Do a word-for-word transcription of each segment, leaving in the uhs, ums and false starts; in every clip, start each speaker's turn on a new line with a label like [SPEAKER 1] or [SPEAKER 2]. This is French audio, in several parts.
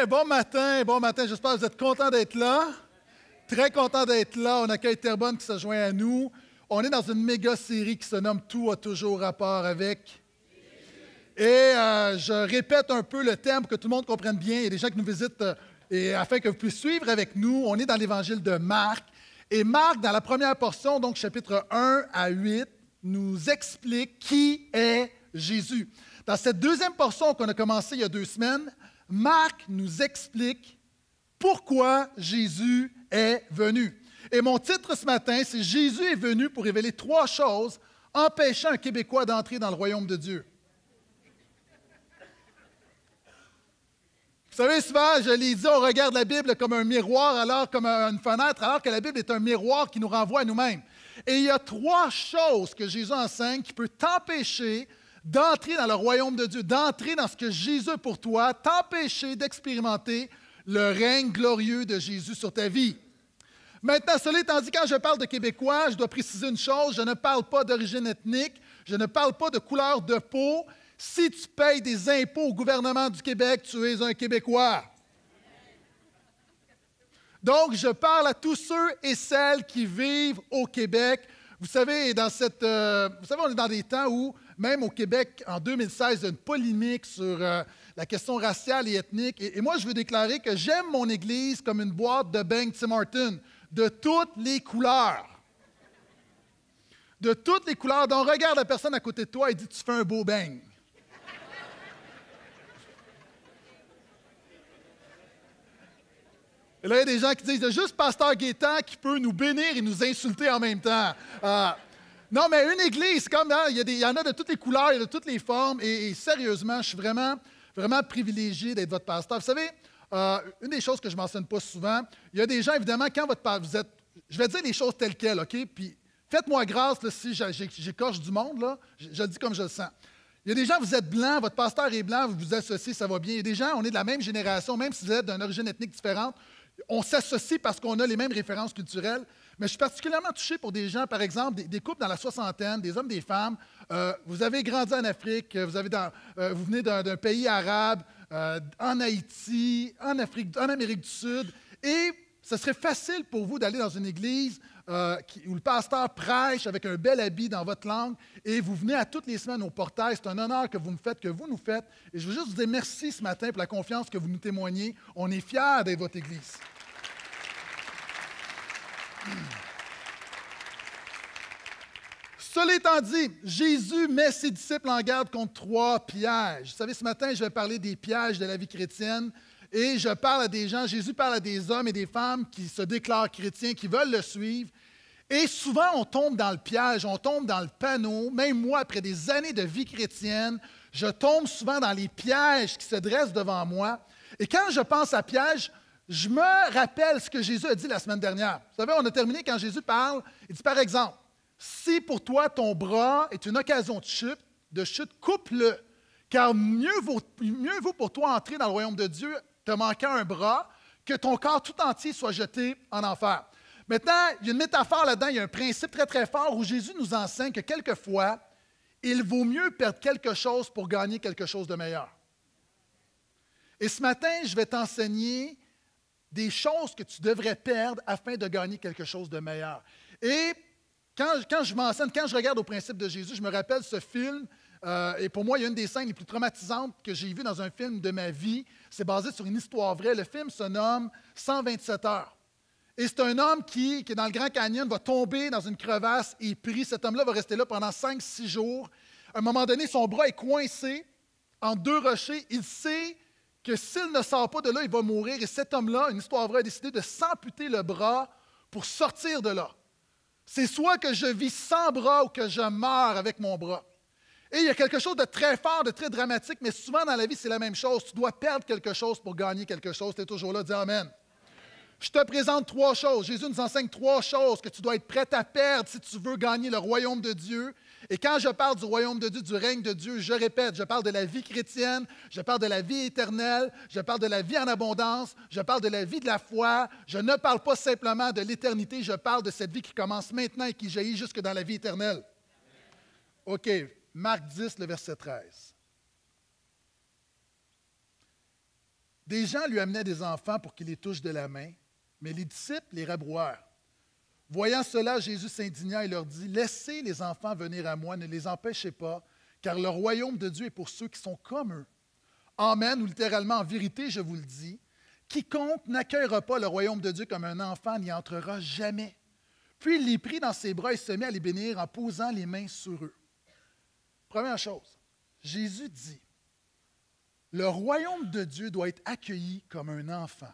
[SPEAKER 1] bon matin, bon matin. J'espère que vous êtes contents d'être là. Très content d'être là. On accueille Terrebonne qui se joint à nous. On est dans une méga série qui se nomme « Tout a toujours rapport avec ». Et euh, je répète un peu le thème pour que tout le monde comprenne bien. Il y a des gens qui nous visitent euh, et afin que vous puissiez suivre avec nous. On est dans l'évangile de Marc. Et Marc, dans la première portion, donc chapitre un à huit, nous explique qui est Jésus. Dans cette deuxième portion qu'on a commencée il y a deux semaines, Marc nous explique pourquoi Jésus est venu. Et mon titre ce matin, c'est « Jésus est venu pour révéler trois choses empêchant un Québécois d'entrer dans le royaume de Dieu ». Vous savez, souvent, je l'ai dit, on regarde la Bible comme un miroir, alors comme une fenêtre, alors que la Bible est un miroir qui nous renvoie à nous-mêmes. Et il y a trois choses que Jésus enseigne qui peuvent t'empêcher d'entrer dans le royaume de Dieu, d'entrer dans ce que Jésus a pour toi, t'empêcher d'expérimenter le règne glorieux de Jésus sur ta vie. Maintenant, cela étant dit, quand je parle de Québécois, je dois préciser une chose, je ne parle pas d'origine ethnique, je ne parle pas de couleur de peau. Si tu payes des impôts au gouvernement du Québec, tu es un Québécois. Donc, je parle à tous ceux et celles qui vivent au Québec. Vous savez, dans cette, euh, vous savez, on est dans des temps où, même au Québec, en deux mille seize, il y a une polémique sur euh, la question raciale et ethnique. Et, et moi, je veux déclarer que j'aime mon Église comme une boîte de beignes Tim Hortons, de toutes les couleurs. De toutes les couleurs. Donc, regarde la personne à côté de toi et dit « Tu fais un beau beigne ». Et là, il y a des gens qui disent, il y a juste Pasteur Gaétan qui peut nous bénir et nous insulter en même temps. Euh, non, mais une église, comme hein, il, y a des, il y en a de toutes les couleurs, il y a de toutes les formes. Et, et sérieusement, je suis vraiment, vraiment privilégié d'être votre pasteur. Vous savez, euh, une des choses que je ne mentionne pas souvent, il y a des gens, évidemment, quand votre pasteur, vous êtes, je vais dire les choses telles quelles, OK? Puis faites-moi grâce là, si j'écorche du monde, là, je, je le dis comme je le sens. Il y a des gens, vous êtes blancs, votre pasteur est blanc, vous vous associez, ça va bien. Il y a des gens, on est de la même génération, même si vous êtes d'une origine ethnique différente. On s'associe parce qu'on a les mêmes références culturelles, mais je suis particulièrement touché pour des gens, par exemple, des, des couples dans la soixantaine, des hommes, des femmes. Euh, vous avez grandi en Afrique, vous, avez dans, euh, vous venez d'un, d'un pays arabe, euh, en Haïti, en, Afrique, en Amérique du Sud, et ce serait facile pour vous d'aller dans une église euh, qui, où le pasteur prêche avec un bel habit dans votre langue, et vous venez à toutes les semaines au portail. C'est un honneur que vous me faites, que vous nous faites. Et je veux juste vous dire merci ce matin pour la confiance que vous nous témoignez. On est fiers d'être votre Église. Cela étant dit, Jésus met ses disciples en garde contre trois pièges. Vous savez, ce matin, je vais parler des pièges de la vie chrétienne. Et je parle à des gens, Jésus parle à des hommes et des femmes qui se déclarent chrétiens, qui veulent le suivre. Et souvent, on tombe dans le piège, on tombe dans le panneau. Même moi, après des années de vie chrétienne, je tombe souvent dans les pièges qui se dressent devant moi. Et quand je pense à piège, je me rappelle ce que Jésus a dit la semaine dernière. Vous savez, on a terminé quand Jésus parle. Il dit, par exemple, si pour toi ton bras est une occasion de chute, de chute, coupe-le. Car mieux vaut, mieux vaut pour toi entrer dans le royaume de Dieu te manquant un bras, que ton corps tout entier soit jeté en enfer. Maintenant, il y a une métaphore là-dedans, il y a un principe très, très fort où Jésus nous enseigne que quelquefois, il vaut mieux perdre quelque chose pour gagner quelque chose de meilleur. Et ce matin, je vais t'enseigner des choses que tu devrais perdre afin de gagner quelque chose de meilleur. Et quand, quand je m'enseigne, quand je regarde au principe de Jésus, je me rappelle ce film. Euh, et pour moi, il y a une des scènes les plus traumatisantes que j'ai vues dans un film de ma vie. C'est basé sur une histoire vraie. Le film se nomme cent vingt-sept heures. Et c'est un homme qui, qui est dans le Grand Canyon, va tomber dans une crevasse et pris. Cet homme-là va rester là pendant cinq six jours. À un moment donné, son bras est coincé entre deux rochers. Il sait que s'il ne sort pas de là, il va mourir. Et cet homme-là, une histoire vraie, a décidé de s'amputer le bras pour sortir de là. C'est soit que je vis sans bras ou que je meurs avec mon bras. Et il y a quelque chose de très fort, de très dramatique, mais souvent dans la vie, c'est la même chose. Tu dois perdre quelque chose pour gagner quelque chose. Tu es toujours là, dis Amen. Je te présente trois choses. Jésus nous enseigne trois choses que tu dois être prêt à perdre si tu veux gagner le royaume de Dieu. Et quand je parle du royaume de Dieu, du règne de Dieu, je répète, je parle de la vie chrétienne, je parle de la vie éternelle, je parle de la vie en abondance, je parle de la vie de la foi. Je ne parle pas simplement de l'éternité, je parle de cette vie qui commence maintenant et qui jaillit jusque dans la vie éternelle. OK. Marc dix, le verset treize. Des gens lui amenaient des enfants pour qu'il les touche de la main, mais les disciples les rabrouèrent. Voyant cela, Jésus s'indigna et leur dit, « Laissez les enfants venir à moi, ne les empêchez pas, car le royaume de Dieu est pour ceux qui sont comme eux. Amen, ou littéralement, en vérité, je vous le dis, quiconque n'accueillera pas le royaume de Dieu comme un enfant n'y entrera jamais. » Puis il les prit dans ses bras et se mit à les bénir en posant les mains sur eux. Première chose, Jésus dit, le royaume de Dieu doit être accueilli comme un enfant.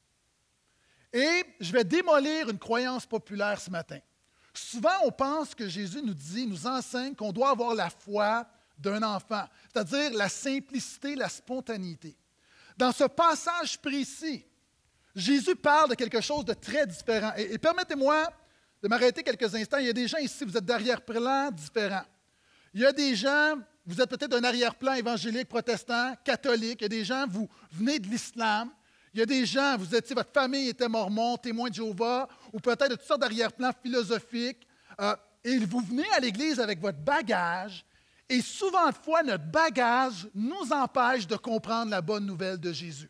[SPEAKER 1] Et je vais démolir une croyance populaire ce matin. Souvent, on pense que Jésus nous dit, nous enseigne qu'on doit avoir la foi d'un enfant, c'est-à-dire la simplicité, la spontanéité. Dans ce passage précis, Jésus parle de quelque chose de très différent. Et, et permettez-moi de m'arrêter quelques instants. Il y a des gens ici, vous êtes d'arrière-plan différents. Il y a des gens, vous êtes peut-être d'un arrière-plan évangélique, protestant, catholique. Il y a des gens, vous venez de l'islam. Il y a des gens, vous étiez, votre famille était mormon, témoin de Jéhovah, ou peut-être de toutes sortes d'arrière-plans philosophiques. Euh, et vous venez à l'Église avec votre bagage. Et souvent de fois, notre bagage nous empêche de comprendre la bonne nouvelle de Jésus.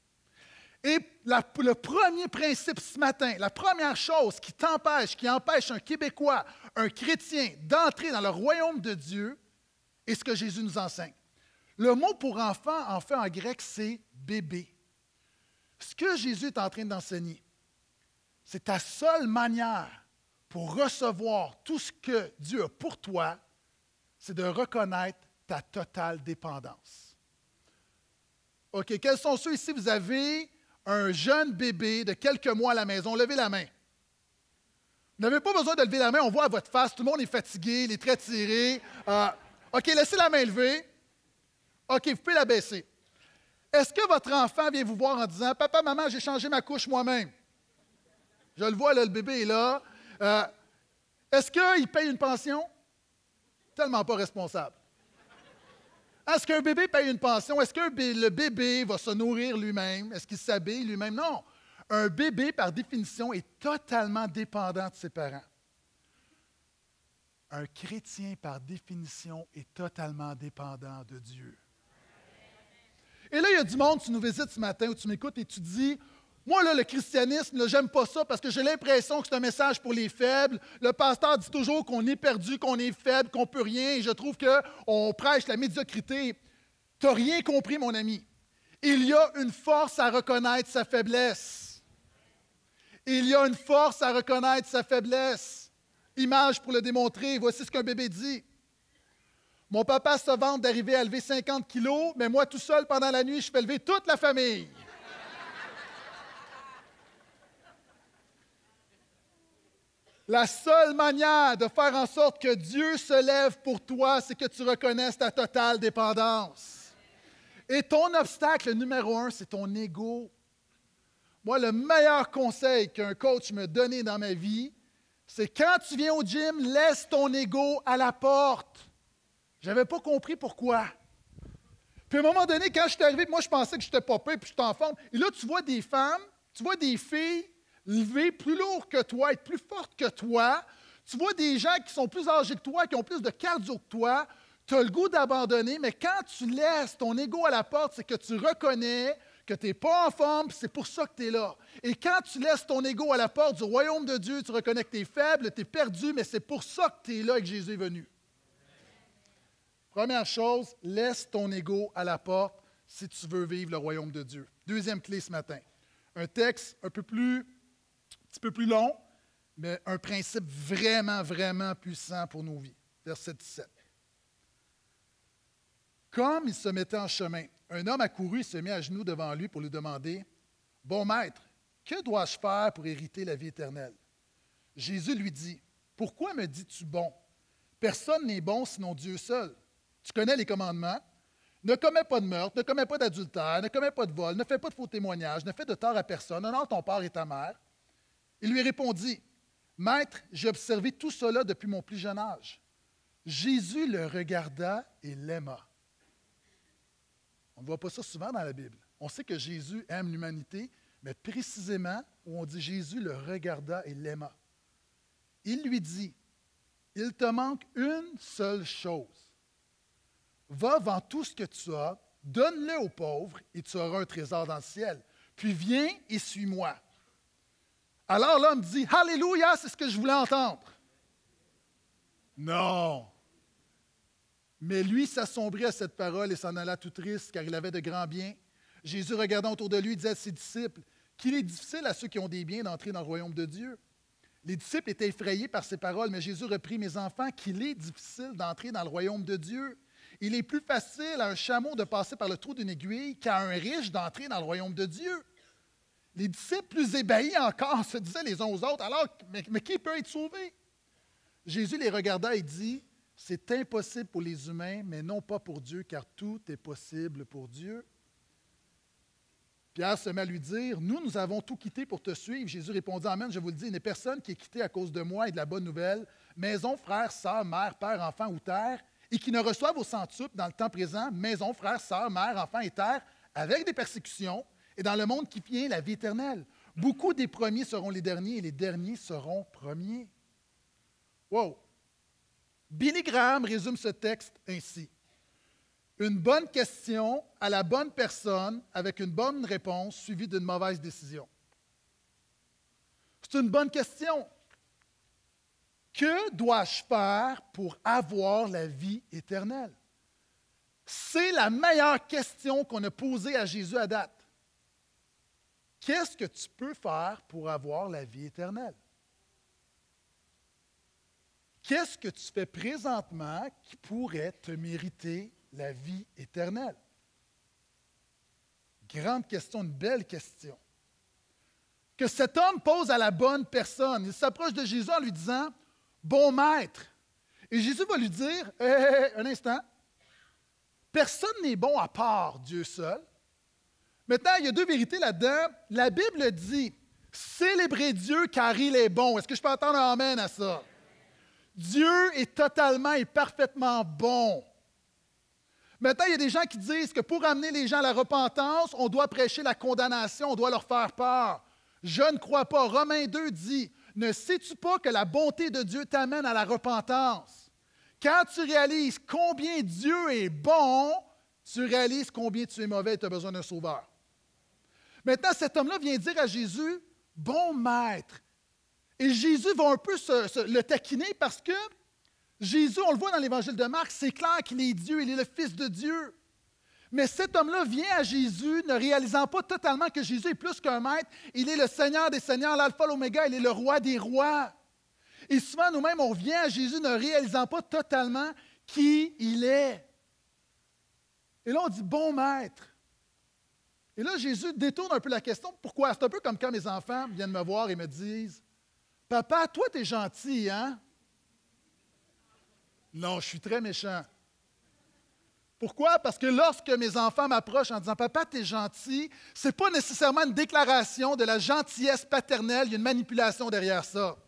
[SPEAKER 1] Et la, le premier principe ce matin, la première chose qui t'empêche, qui empêche un Québécois, un chrétien d'entrer dans le royaume de Dieu, est ce que Jésus nous enseigne. Le mot pour enfant, en fait, en grec, c'est bébé. Ce que Jésus est en train d'enseigner, c'est ta seule manière pour recevoir tout ce que Dieu a pour toi, c'est de reconnaître ta totale dépendance. OK, quels sont ceux ici, vous avez un jeune bébé de quelques mois à la maison? Levez la main. Vous n'avez pas besoin de lever la main, on voit à votre face, tout le monde est fatigué, les traits tirés. Euh, OK, laissez la main levée. OK, vous pouvez la baisser. Est-ce que votre enfant vient vous voir en disant « Papa, maman, j'ai changé ma couche moi-même. » Je le vois, là, le bébé est là. Euh, est-ce qu'il paye une pension? Tellement pas responsable. Est-ce qu'un bébé paye une pension? Est-ce que le bébé va se nourrir lui-même? Est-ce qu'il s'habille lui-même? Non. Un bébé, par définition, est totalement dépendant de ses parents. Un chrétien, par définition, est totalement dépendant de Dieu. Et là, il y a du monde, tu nous visites ce matin, où tu m'écoutes et tu dis, moi, là, le christianisme, là, j'aime pas ça parce que j'ai l'impression que c'est un message pour les faibles. Le pasteur dit toujours qu'on est perdu, qu'on est faible, qu'on peut rien. Et je trouve qu'on prêche la médiocrité. Tu n'as rien compris, mon ami. Il y a une force à reconnaître sa faiblesse. Il y a une force à reconnaître sa faiblesse. Image pour le démontrer. Voici ce qu'un bébé dit. Mon papa se vante d'arriver à lever cinquante kilos, mais moi, tout seul, pendant la nuit, je fais lever toute la famille. La seule manière de faire en sorte que Dieu se lève pour toi, c'est que tu reconnaisses ta totale dépendance. Et ton obstacle numéro un, c'est ton ego. Moi, le meilleur conseil qu'un coach me donnait dans ma vie, c'est quand tu viens au gym, laisse ton ego à la porte. Je n'avais pas compris pourquoi. Puis à un moment donné, quand je suis arrivé, moi, je pensais que j'étais pas pire, puis je suis en forme. Et là, tu vois des femmes, tu vois des filles lever plus lourd que toi, être plus forte que toi. Tu vois des gens qui sont plus âgés que toi, qui ont plus de cardio que toi. Tu as le goût d'abandonner, mais quand tu laisses ton ego à la porte, c'est que tu reconnais que tu n'es pas en forme, puis c'est pour ça que tu es là. Et quand tu laisses ton ego à la porte du royaume de Dieu, tu reconnais que tu es faible, tu es perdu, mais c'est pour ça que tu es là et que Jésus est venu. Première chose, laisse ton ego à la porte si tu veux vivre le royaume de Dieu. Deuxième clé ce matin, un texte un peu plus, un petit peu plus long, mais un principe vraiment, vraiment puissant pour nos vies. Verset dix-sept. Comme il se mettait en chemin, un homme accourut et se mit à genoux devant lui pour lui demander, « Bon maître, que dois-je faire pour hériter la vie éternelle? » Jésus lui dit, « Pourquoi me dis-tu bon? Personne n'est bon sinon Dieu seul. Tu connais les commandements. Ne commets pas de meurtre, ne commets pas d'adultère, ne commets pas de vol, ne fais pas de faux témoignages, ne fais de tort à personne, honore ton père et ta mère. » Il lui répondit, « Maître, j'ai observé tout cela depuis mon plus jeune âge. » Jésus le regarda et l'aima. On ne voit pas ça souvent dans la Bible. On sait que Jésus aime l'humanité, mais précisément où on dit Jésus le regarda et l'aima. Il lui dit, « Il te manque une seule chose. Va, vends tout ce que tu as, donne-le aux pauvres et tu auras un trésor dans le ciel. Puis viens et suis-moi. Alors l'homme dit, Alléluia, c'est ce que je voulais entendre. Non. Mais lui s'assombrit à cette parole et s'en alla tout triste, car il avait de grands biens. Jésus, regardant autour de lui, disait à ses disciples, qu'il est difficile à ceux qui ont des biens d'entrer dans le royaume de Dieu. Les disciples étaient effrayés par ces paroles, mais Jésus reprit, mes enfants, qu'il est difficile d'entrer dans le royaume de Dieu. Il est plus facile à un chameau de passer par le trou d'une aiguille qu'à un riche d'entrer dans le royaume de Dieu. Les disciples, plus ébahis encore, se disaient les uns aux autres, alors, mais, mais qui peut être sauvé? Jésus les regarda et dit, c'est impossible pour les humains, mais non pas pour Dieu, car tout est possible pour Dieu. Pierre se met à lui dire, nous, nous avons tout quitté pour te suivre. Jésus répondit, amen, je vous le dis, il n'est personne qui est quitté à cause de moi et de la bonne nouvelle, maison, frère, sœur, mère, père, enfant ou terre, et qui ne reçoivent au centuple dans le temps présent, maison, frère, sœur, mère, enfant et terre, avec des persécutions, et dans le monde qui vient, la vie éternelle. Beaucoup des premiers seront les derniers, et les derniers seront premiers. Wow! Billy Graham résume ce texte ainsi. Une bonne question à la bonne personne avec une bonne réponse suivie d'une mauvaise décision. C'est une bonne question. Que dois-je faire pour avoir la vie éternelle? C'est la meilleure question qu'on a posée à Jésus à date. Qu'est-ce que tu peux faire pour avoir la vie éternelle? Qu'est-ce que tu fais présentement qui pourrait te mériter la vie éternelle? Grande question, une belle question. Que cet homme pose à la bonne personne. Il s'approche de Jésus en lui disant, « Bon maître ». Et Jésus va lui dire, hey, hey, hey, un instant, personne n'est bon à part Dieu seul. Maintenant, il y a deux vérités là-dedans. La Bible dit, « Célébrez Dieu car il est bon ». Est-ce que je peux entendre un amen à ça? Dieu est totalement et parfaitement bon. Maintenant, il y a des gens qui disent que pour amener les gens à la repentance, on doit prêcher la condamnation, on doit leur faire peur. Je ne crois pas. Romains deux dit, « Ne sais-tu pas que la bonté de Dieu t'amène à la repentance? » Quand tu réalises combien Dieu est bon, tu réalises combien tu es mauvais et tu as besoin d'un sauveur. Maintenant, cet homme-là vient dire à Jésus, « Bon maître ». Et Jésus va un peu se, se, le taquiner parce que Jésus, on le voit dans l'Évangile de Marc, c'est clair qu'il est Dieu, il est le Fils de Dieu. Mais cet homme-là vient à Jésus ne réalisant pas totalement que Jésus est plus qu'un maître. Il est le Seigneur des Seigneurs, l'Alpha, l'Oméga, il est le Roi des Rois. Et souvent, nous-mêmes, on vient à Jésus ne réalisant pas totalement qui il est. Et là, on dit, bon maître. Et là, Jésus détourne un peu la question. Pourquoi? C'est un peu comme quand mes enfants viennent me voir et me disent, « Papa, toi, tu es gentil, hein? » Non, je suis très méchant. Pourquoi? Parce que lorsque mes enfants m'approchent en disant « Papa, tu es gentil », ce n'est pas nécessairement une déclaration de la gentillesse paternelle, il y a une manipulation derrière ça.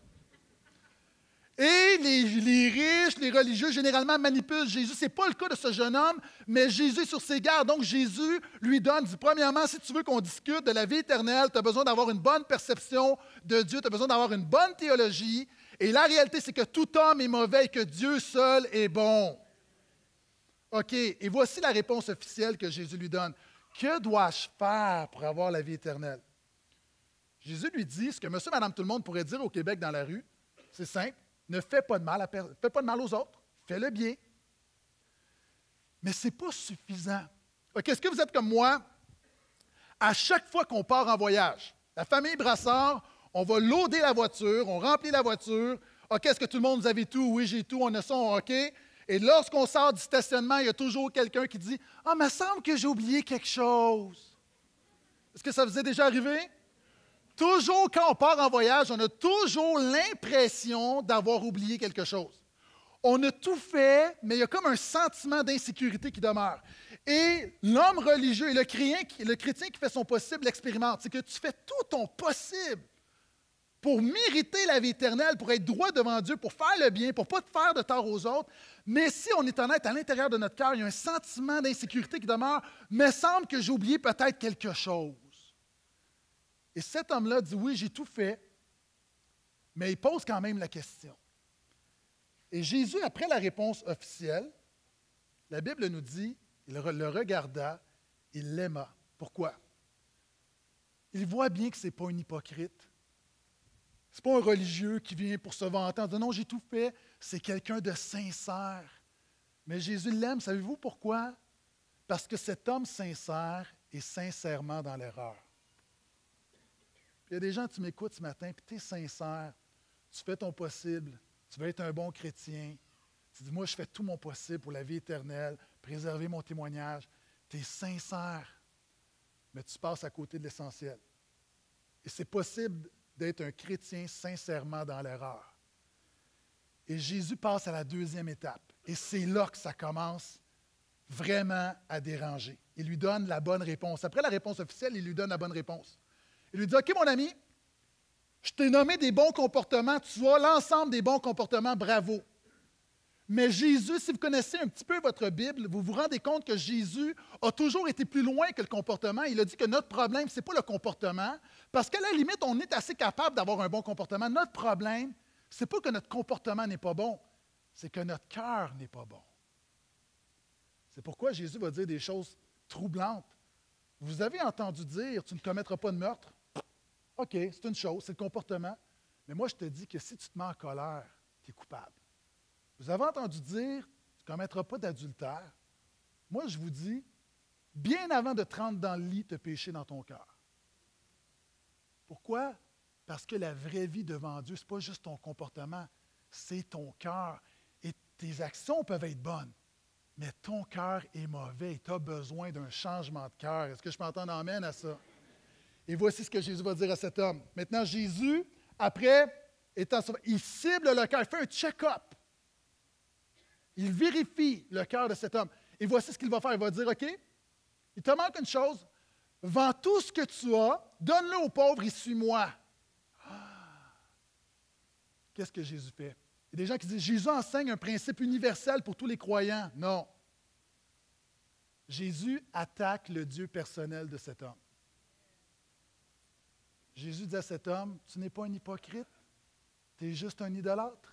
[SPEAKER 1] Et les, les riches, les religieux, généralement manipulent Jésus. Ce n'est pas le cas de ce jeune homme, mais Jésus est sur ses gardes. Donc Jésus lui donne, dit, premièrement, si tu veux qu'on discute de la vie éternelle, tu as besoin d'avoir une bonne perception de Dieu, tu as besoin d'avoir une bonne théologie. Et la réalité, c'est que tout homme est mauvais et que Dieu seul est bon. OK, et voici la réponse officielle que Jésus lui donne. Que dois-je faire pour avoir la vie éternelle? Jésus lui dit ce que monsieur, madame, tout le monde pourrait dire au Québec dans la rue. C'est simple. Ne fais pas de mal à per... fais pas de mal aux autres. Fais le bien. Mais ce n'est pas suffisant. OK, est-ce que vous êtes comme moi? À chaque fois qu'on part en voyage, la famille Brassard, on va loader la voiture, on remplit la voiture. OK, est-ce que tout le monde, vous avez tout? Oui, j'ai tout, on a ça, OK. Et lorsqu'on sort du stationnement, il y a toujours quelqu'un qui dit « Ah, il me semble que j'ai oublié quelque chose. » Est-ce que ça vous est déjà arrivé? Toujours quand on part en voyage, on a toujours l'impression d'avoir oublié quelque chose. On a tout fait, mais il y a comme un sentiment d'insécurité qui demeure. Et l'homme religieux et le chrétien, le chrétien qui fait son possible l'expérimente. C'est que tu fais tout ton possible pour mériter la vie éternelle, pour être droit devant Dieu, pour faire le bien, pour ne pas te faire de tort aux autres. Mais si on est honnête, à l'intérieur de notre cœur, il y a un sentiment d'insécurité qui demeure. « Il me semble que j'ai oublié peut-être quelque chose. » Et cet homme-là dit, oui, j'ai tout fait, mais il pose quand même la question. Et Jésus, après la réponse officielle, la Bible nous dit, il le regarda il l'aima. Pourquoi? Il voit bien que ce n'est pas un hypocrite. Ce n'est pas un religieux qui vient pour se vanter en disant « Non, j'ai tout fait ». C'est quelqu'un de sincère. Mais Jésus l'aime. Savez-vous pourquoi? Parce que cet homme sincère est sincèrement dans l'erreur. Il y a des gens, tu m'écoutes ce matin, puis tu es sincère. Tu fais ton possible. Tu veux être un bon chrétien. Tu dis « Moi, je fais tout mon possible pour la vie éternelle, préserver mon témoignage. » Tu es sincère, mais tu passes à côté de l'essentiel. Et c'est possible d'être un chrétien sincèrement dans l'erreur. Et Jésus passe à la deuxième étape. Et c'est là que ça commence vraiment à déranger. Il lui donne la bonne réponse. Après la réponse officielle, il lui donne la bonne réponse. Il lui dit « OK, mon ami, je t'ai nommé des bons comportements, tu as l'ensemble des bons comportements, bravo. » Mais Jésus, si vous connaissez un petit peu votre Bible, vous vous rendez compte que Jésus a toujours été plus loin que le comportement. Il a dit que notre problème, ce n'est pas le comportement, parce qu'à la limite, on est assez capable d'avoir un bon comportement. Notre problème, ce n'est pas que notre comportement n'est pas bon, c'est que notre cœur n'est pas bon. C'est pourquoi Jésus va dire des choses troublantes. Vous avez entendu dire, tu ne commettras pas de meurtre. OK, c'est une chose, c'est le comportement. Mais moi, je te dis que si tu te mets en colère, tu es coupable. Vous avez entendu dire, tu ne commettras pas d'adultère. Moi, je vous dis, bien avant de te rendre dans le lit, tu as péché dans ton cœur. Pourquoi? Parce que la vraie vie devant Dieu, ce n'est pas juste ton comportement, c'est ton cœur. Et tes actions peuvent être bonnes, mais ton cœur est mauvais et tu as besoin d'un changement de cœur. Est-ce que je peux entendre amène à ça? Et voici ce que Jésus va dire à cet homme. Maintenant, Jésus, après, étant sauvé, il cible le cœur, il fait un check-up. Il vérifie le cœur de cet homme. Et voici ce qu'il va faire. Il va dire, OK, il te manque une chose. Vends tout ce que tu as, donne-le aux pauvres et suis-moi. Ah! Qu'est-ce que Jésus fait? Il y a des gens qui disent, Jésus enseigne un principe universel pour tous les croyants. Non. Jésus attaque le Dieu personnel de cet homme. Jésus dit à cet homme, tu n'es pas un hypocrite, tu es juste un idolâtre.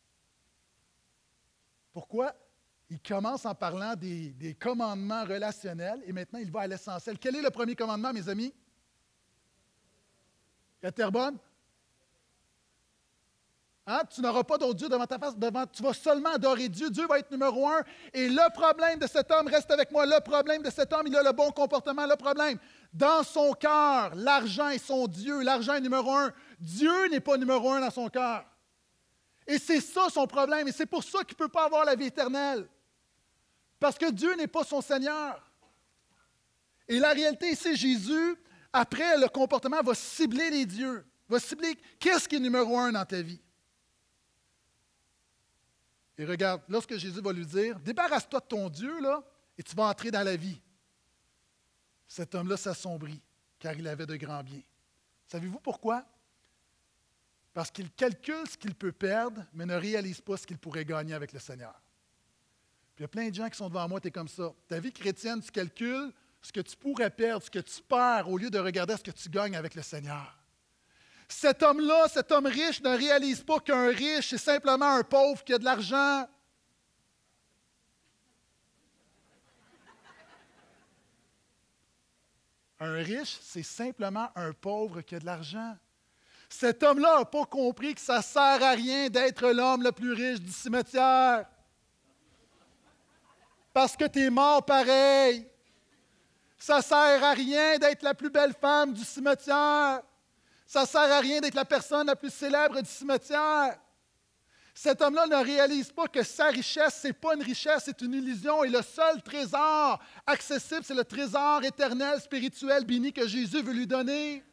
[SPEAKER 1] Pourquoi? Il commence en parlant des, des commandements relationnels et maintenant il va à l'essentiel. Quel est le premier commandement, mes amis? La terre bonne? Hein? Tu n'auras pas d'autre Dieu devant ta face, devant, tu vas seulement adorer Dieu. Dieu va être numéro un. Et le problème de cet homme, reste avec moi, le problème de cet homme, il a le bon comportement, le problème. Dans son cœur, l'argent est son Dieu, l'argent est numéro un. Dieu n'est pas numéro un dans son cœur. Et c'est ça son problème, et c'est pour ça qu'il ne peut pas avoir la vie éternelle. Parce que Dieu n'est pas son Seigneur. Et la réalité ici, Jésus, après le comportement, va cibler les dieux, va cibler qu'est-ce qui est numéro un dans ta vie. Et regarde, lorsque Jésus va lui dire, débarrasse-toi de ton Dieu, là, et tu vas entrer dans la vie. Cet homme-là s'assombrit, car il avait de grands biens. Savez-vous pourquoi? Parce qu'il calcule ce qu'il peut perdre, mais ne réalise pas ce qu'il pourrait gagner avec le Seigneur. Puis il y a plein de gens qui sont devant moi, tu es comme ça. Ta vie chrétienne, tu calcules ce que tu pourrais perdre, ce que tu perds, au lieu de regarder ce que tu gagnes avec le Seigneur. Cet homme-là, cet homme riche, ne réalise pas qu'un riche, c'est simplement un pauvre qui a de l'argent. Un riche, c'est simplement un pauvre qui a de l'argent. Cet homme-là n'a pas compris que ça ne sert à rien d'être l'homme le plus riche du cimetière. Parce que tu es mort pareil. Ça ne sert à rien d'être la plus belle femme du cimetière. Ça ne sert à rien d'être la personne la plus célèbre du cimetière. Cet homme-là ne réalise pas que sa richesse, ce n'est pas une richesse, c'est une illusion. Et le seul trésor accessible, c'est le trésor éternel, spirituel, béni que Jésus veut lui donner.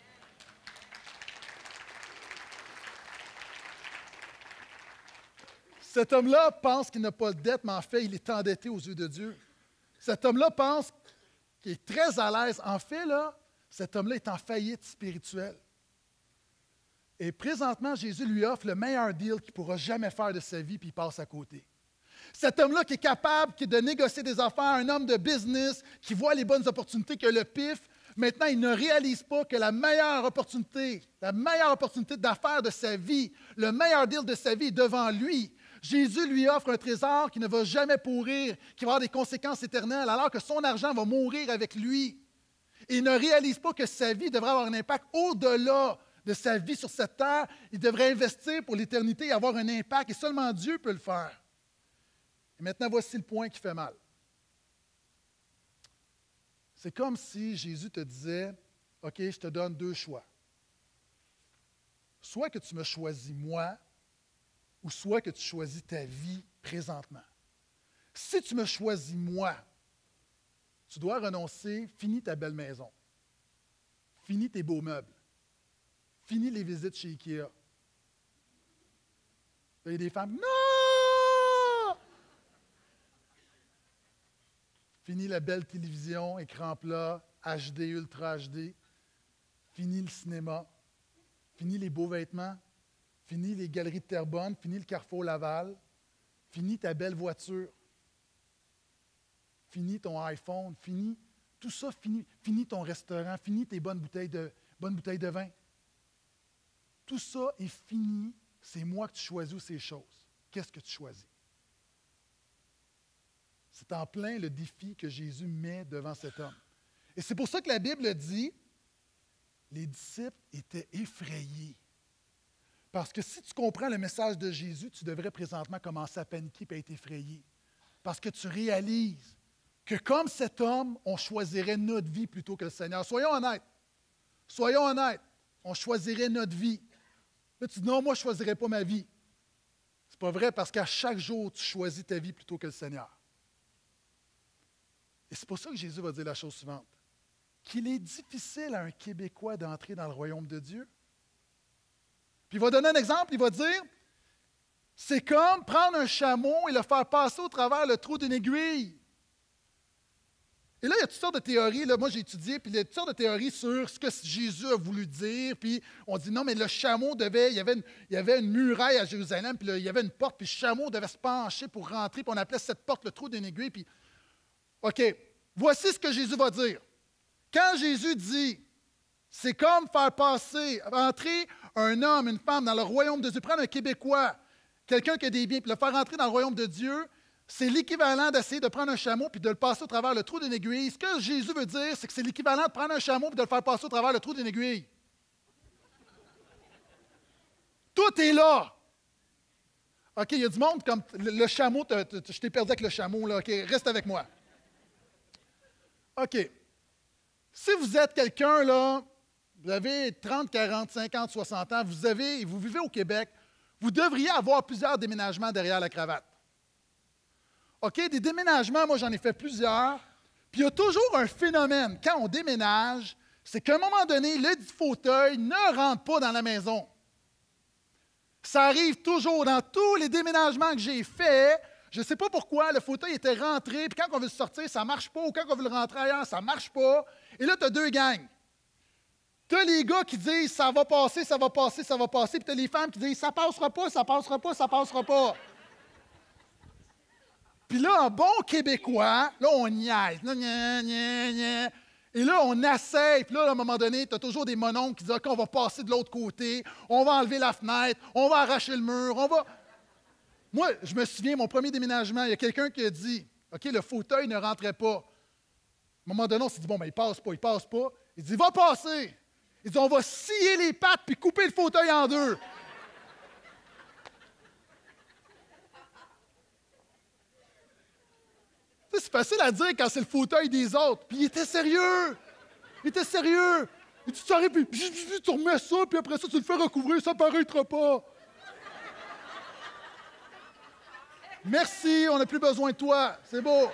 [SPEAKER 1] Cet homme-là pense qu'il n'a pas de dette, mais en fait, il est endetté aux yeux de Dieu. Cet homme-là pense qu'il est très à l'aise. En fait, là, cet homme-là est en faillite spirituelle. Et présentement, Jésus lui offre le meilleur deal qu'il ne pourra jamais faire de sa vie, puis il passe à côté. Cet homme-là qui est capable qui est de négocier des affaires, un homme de business, qui voit les bonnes opportunités, qui a le pif, maintenant, il ne réalise pas que la meilleure opportunité, la meilleure opportunité d'affaires de sa vie, le meilleur deal de sa vie est devant lui. Jésus lui offre un trésor qui ne va jamais pourrir, qui va avoir des conséquences éternelles, alors que son argent va mourir avec lui. Et il ne réalise pas que sa vie devrait avoir un impact au-delà de sa vie sur cette terre. Il devrait investir pour l'éternité et avoir un impact, et seulement Dieu peut le faire. Et maintenant, voici le point qui fait mal. C'est comme si Jésus te disait, « OK, je te donne deux choix. Soit que tu me choisis moi, ou soit que tu choisis ta vie présentement. Si tu me choisis moi, tu dois renoncer, finis ta belle maison, finis tes beaux meubles, finis les visites chez Ikea. » Il y a des femmes, « Non! » Fini la belle télévision, écran plat, H D, Ultra H D. Fini le cinéma. Fini les beaux vêtements. Fini les galeries de Terrebonne. Fini le Carrefour Laval. Fini ta belle voiture. Fini ton iPhone. Fini tout ça. Fini, fini ton restaurant. Fini tes bonnes bouteilles de, bonnes bouteilles de vin. Tout ça est fini. C'est moi que tu choisis ces choses. Qu'est-ce que tu choisis? C'est en plein le défi que Jésus met devant cet homme. Et c'est pour ça que la Bible dit, les disciples étaient effrayés. Parce que si tu comprends le message de Jésus, tu devrais présentement commencer à paniquer et à être effrayé. Parce que tu réalises que comme cet homme, on choisirait notre vie plutôt que le Seigneur. Soyons honnêtes. Soyons honnêtes. On choisirait notre vie. Là, tu dis, non, moi, je ne choisirais pas ma vie. Ce n'est pas vrai parce qu'à chaque jour, tu choisis ta vie plutôt que le Seigneur. Et c'est pour ça que Jésus va dire la chose suivante. Qu'il est difficile à un Québécois d'entrer dans le royaume de Dieu. Puis il va donner un exemple, il va dire, c'est comme prendre un chameau et le faire passer au travers le trou d'une aiguille. Et là, il y a toutes sortes de théories. Là, moi, j'ai étudié, puis il y a toutes sortes de théories sur ce que Jésus a voulu dire. Puis on dit, non, mais le chameau devait, il y avait une, il y avait une muraille à Jérusalem, puis là, il y avait une porte, puis le chameau devait se pencher pour rentrer, puis on appelait cette porte le trou d'une aiguille. Puis, OK, voici ce que Jésus va dire. Quand Jésus dit, c'est comme faire passer, entrer un homme, une femme dans le royaume de Dieu, prendre un Québécois, quelqu'un qui a des biens, puis le faire entrer dans le royaume de Dieu, c'est l'équivalent d'essayer de prendre un chameau puis de le passer au travers le trou d'une aiguille. Ce que Jésus veut dire, c'est que c'est l'équivalent de prendre un chameau puis de le faire passer au travers le trou d'une aiguille. Tout est là. OK, il y a du monde comme le, le chameau, te, te, je t'ai perdu avec le chameau, là. OK, reste avec moi. OK. Si vous êtes quelqu'un, là, vous avez trente, quarante, cinquante, soixante ans, vous, avez, vous vivez au Québec, vous devriez avoir plusieurs déménagements derrière la cravate. OK, des déménagements, moi j'en ai fait plusieurs, puis il y a toujours un phénomène, quand on déménage, c'est qu'à un moment donné, le dit fauteuil ne rentre pas dans la maison. Ça arrive toujours dans tous les déménagements que j'ai faits. Je ne sais pas pourquoi, le fauteuil était rentré, puis quand on veut le sortir, ça ne marche pas, ou quand on veut le rentrer ailleurs, ça ne marche pas. Et là, tu as deux gangs. Tu as les gars qui disent « ça va passer, ça va passer, ça va passer », puis tu as les femmes qui disent « ça ne passera pas, ça ne passera pas, ça ne passera pas ». Puis là, en bon québécois, là, on niaise. Là, gna, gna, gna. Et là, on essaye. Puis là, à un moment donné, tu as toujours des mononcles qui disent « OK, on va passer de l'autre côté, on va enlever la fenêtre, on va arracher le mur, on va… » Moi, je me souviens, mon premier déménagement, il y a quelqu'un qui a dit « OK, le fauteuil ne rentrait pas. » À un moment donné, on s'est dit « Bon, ben, il passe pas, il passe pas. » Il dit « Va passer. » Il dit « On va scier les pattes puis couper le fauteuil en deux. » C'est facile à dire quand c'est le fauteuil des autres. Puis il était sérieux. Il était sérieux. Il dit, tu arrêtes, puis tu remets ça, puis après ça, tu le fais recouvrir, ça ne paraîtra pas. Merci, on n'a plus besoin de toi. C'est beau.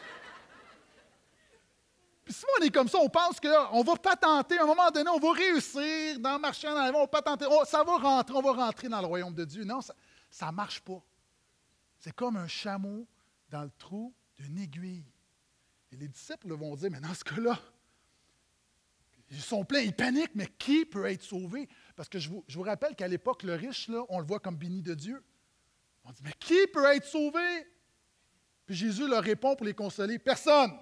[SPEAKER 1] Puis si on est comme ça, on pense qu'on va patenter, à un moment donné, on va réussir dans le marché en avant, on va patenter, oh, ça va rentrer, on va rentrer dans le royaume de Dieu. Non, ça ne marche pas. C'est comme un chameau dans le trou d'une aiguille. Et les disciples vont dire, mais dans ce cas-là, ils sont pleins, ils paniquent, mais qui peut être sauvé? Parce que je vous, je vous rappelle qu'à l'époque, le riche, là, on le voit comme béni de Dieu. On dit, mais qui peut être sauvé? Puis Jésus leur répond pour les consoler, personne.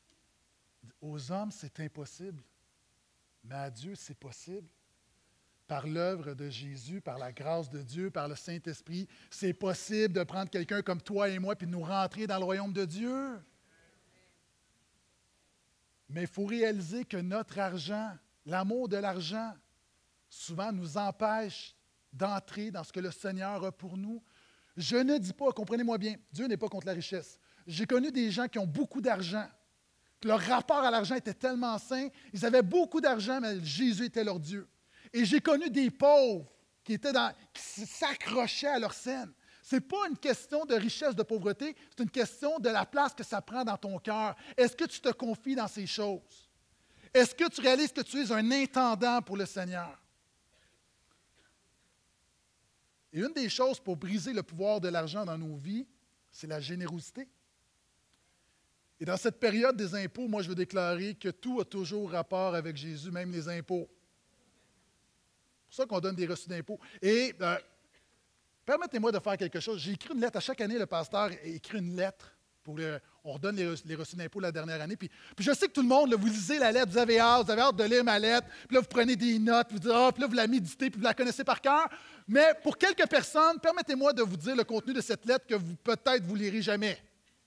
[SPEAKER 1] Aux hommes, c'est impossible, mais à Dieu, c'est possible. par l'œuvre de Jésus, par la grâce de Dieu, par le Saint-Esprit, c'est possible de prendre quelqu'un comme toi et moi puis de nous rentrer dans le royaume de Dieu. Mais il faut réaliser que notre argent, l'amour de l'argent, souvent nous empêche d'entrer dans ce que le Seigneur a pour nous. Je ne dis pas, comprenez-moi bien, Dieu n'est pas contre la richesse. J'ai connu des gens qui ont beaucoup d'argent, que leur rapport à l'argent était tellement sain, ils avaient beaucoup d'argent, mais Jésus était leur Dieu. Et j'ai connu des pauvres qui, étaient dans, qui s'accrochaient à leur scène. Ce n'est pas une question de richesse, de pauvreté, c'est une question de la place que ça prend dans ton cœur. Est-ce que tu te confies dans ces choses? Est-ce que tu réalises que tu es un intendant pour le Seigneur? Et une des choses pour briser le pouvoir de l'argent dans nos vies, c'est la générosité. Et dans cette période des impôts, moi, je veux déclarer que tout a toujours rapport avec Jésus, même les impôts. C'est pour ça qu'on donne des reçus d'impôts. Et euh, permettez-moi de faire quelque chose. J'ai écrit une lettre. À chaque année, le pasteur écrit une lettre. Pour le, on redonne les, les reçus d'impôts la dernière année. Puis, puis je sais que tout le monde, là, vous lisez la lettre, vous avez hâte, vous avez hâte de lire ma lettre. Puis là, vous prenez des notes, vous dites, ah, puis là, vous la méditez, puis vous la connaissez par cœur. Mais pour quelques personnes, permettez-moi de vous dire le contenu de cette lettre que vous peut-être vous lirez jamais.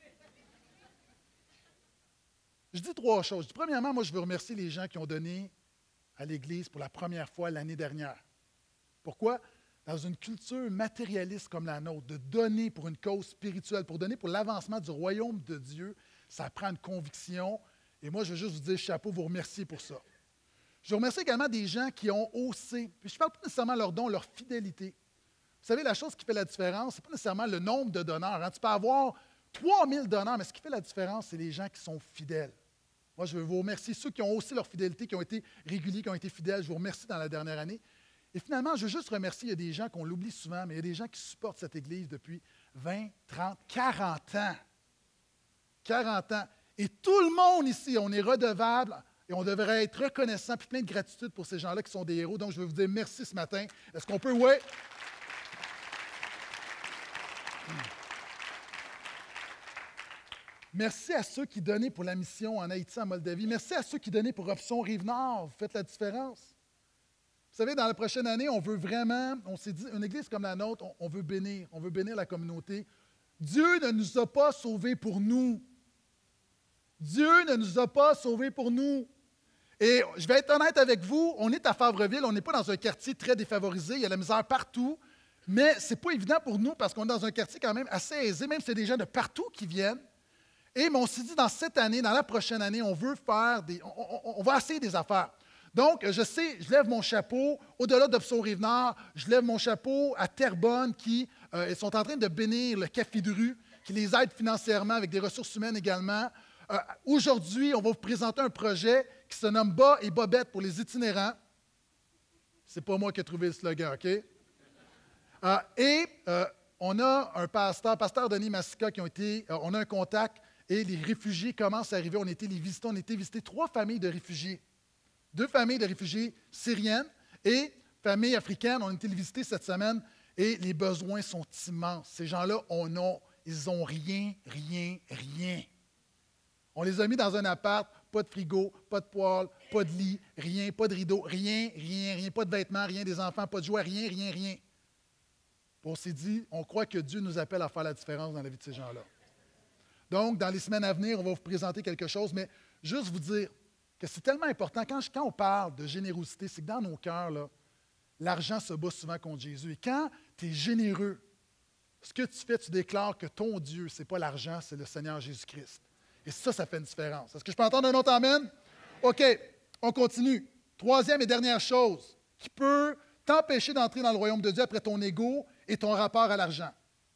[SPEAKER 1] Je dis trois choses. Premièrement, moi, je veux remercier les gens qui ont donné à l'Église pour la première fois l'année dernière. Pourquoi? Dans une culture matérialiste comme la nôtre, de donner pour une cause spirituelle, pour donner pour l'avancement du royaume de Dieu, ça prend une conviction. Et moi, je veux juste vous dire chapeau, vous remercier pour ça. Je remercie également des gens qui ont haussé, puis je ne parle pas nécessairement leur don, leur fidélité. Vous savez, la chose qui fait la différence, ce n'est pas nécessairement le nombre de donneurs. Hein. Tu peux avoir trois mille donneurs, mais ce qui fait la différence, c'est les gens qui sont fidèles. Moi, je veux vous remercier ceux qui ont haussé leur fidélité, qui ont été réguliers, qui ont été fidèles. Je vous remercie dans la dernière année. Et finalement, je veux juste remercier, il y a des gens qu'on l'oublie souvent, mais il y a des gens qui supportent cette Église depuis vingt, trente, quarante ans. quarante ans. Et tout le monde ici, on est redevable et on devrait être reconnaissant puis plein de gratitude pour ces gens-là qui sont des héros. Donc, je veux vous dire merci ce matin. Est-ce qu'on peut? Oui. Merci à ceux qui donnaient pour la mission en Haïti, en Moldavie. Merci à ceux qui donnaient pour Option Rive-Nord. Vous faites la différence. Vous savez, dans la prochaine année, on veut vraiment, on s'est dit, une église comme la nôtre, on, on veut bénir, on veut bénir la communauté. Dieu ne nous a pas sauvés pour nous. Dieu ne nous a pas sauvés pour nous. Et je vais être honnête avec vous, on est à Favreville, on n'est pas dans un quartier très défavorisé, il y a la misère partout, mais ce n'est pas évident pour nous parce qu'on est dans un quartier quand même assez aisé, même si c'est des gens de partout qui viennent. Et mais on s'est dit, dans cette année, dans la prochaine année, on veut faire des, on, on, on va essayer des affaires. Donc, je sais, je lève mon chapeau, au-delà d'Option Rive-Nord, je lève mon chapeau à Terrebonne qui euh, sont en train de bénir le Café de rue, qui les aide financièrement avec des ressources humaines également. Euh, Aujourd'hui, on va vous présenter un projet qui se nomme Bas et Bobette pour les itinérants. C'est pas moi qui ai trouvé le slogan, OK? Euh, et euh, on a un pasteur, pasteur Denis Massica, qui ont été, euh, on a un contact, et les réfugiés commencent à arriver. On a été les visiter, on a été visiter trois familles de réfugiés. Deux familles de réfugiés syriennes et familles africaines. On a été les visiter cette semaine et les besoins sont immenses. Ces gens-là, on a, ils n'ont rien, rien, rien. On les a mis dans un appart, pas de frigo, pas de poêle, pas de lit, rien, pas de rideau, rien, rien, rien, pas de vêtements, rien, des enfants, pas de jouets, rien, rien, rien. On s'est dit, on croit que Dieu nous appelle à faire la différence dans la vie de ces gens-là. Donc, dans les semaines à venir, on va vous présenter quelque chose, mais juste vous dire que c'est tellement important. Quand, quand on parle de générosité, c'est que dans nos cœurs, là, l'argent se bat souvent contre Jésus. Et quand tu es généreux, ce que tu fais, tu déclares que ton Dieu, ce n'est pas l'argent, c'est le Seigneur Jésus-Christ. Et ça, ça fait une différence. Est-ce que je peux entendre un autre amen? OK, on continue. Troisième et dernière chose qui peut t'empêcher d'entrer dans le royaume de Dieu après ton ego et ton rapport à l'argent.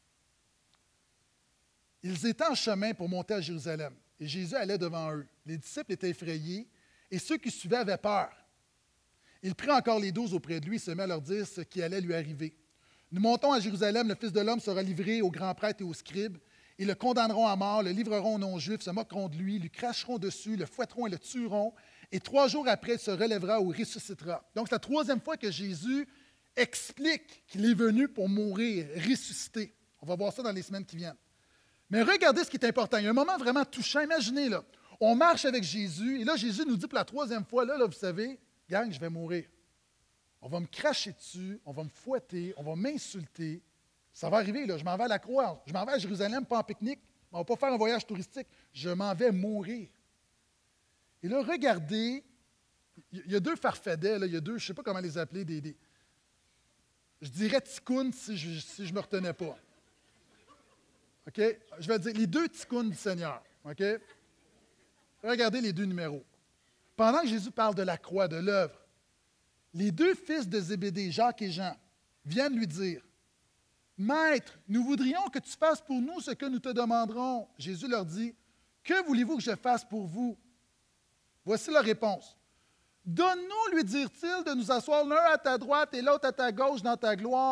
[SPEAKER 1] Ils étaient en chemin pour monter à Jérusalem et Jésus allait devant eux. Les disciples étaient effrayés et ceux qui suivaient avaient peur. Il prit encore les douze auprès de lui et se mit à leur dire ce qui allait lui arriver. Nous montons à Jérusalem, le Fils de l'homme sera livré aux grands prêtres et aux scribes. Ils le condamneront à mort, le livreront aux non-juifs, se moqueront de lui, lui cracheront dessus, le fouetteront et le tueront. Et trois jours après, il se relèvera ou ressuscitera. Donc, c'est la troisième fois que Jésus explique qu'il est venu pour mourir, ressusciter. On va voir ça dans les semaines qui viennent. Mais regardez ce qui est important. Il y a un moment vraiment touchant. Imaginez, là, on marche avec Jésus, et là, Jésus nous dit pour la troisième fois, là, là vous savez, gang, je vais mourir. on va me cracher dessus, on va me fouetter, on va m'insulter. Ça va arriver, là, je m'en vais à la croix, je m'en vais à Jérusalem, pas en pique-nique, on ne va pas faire un voyage touristique, je m'en vais mourir. Et là, regardez, il y a deux farfadets, là, il y a deux, je ne sais pas comment les appeler, des, des je dirais ticounes si je ne si je me retenais pas. OK? Je vais dire les deux ticounes du Seigneur. OK? Regardez les deux numéros. Pendant que Jésus parle de la croix, de l'œuvre, les deux fils de Zébédée, Jacques et Jean, viennent lui dire, « Maître, nous voudrions que tu fasses pour nous ce que nous te demanderons. » Jésus leur dit, « Que voulez-vous que je fasse pour vous? » Voici leur réponse. « Donne-nous, lui dirent-ils, de nous asseoir l'un à ta droite et l'autre à ta gauche dans ta gloire. »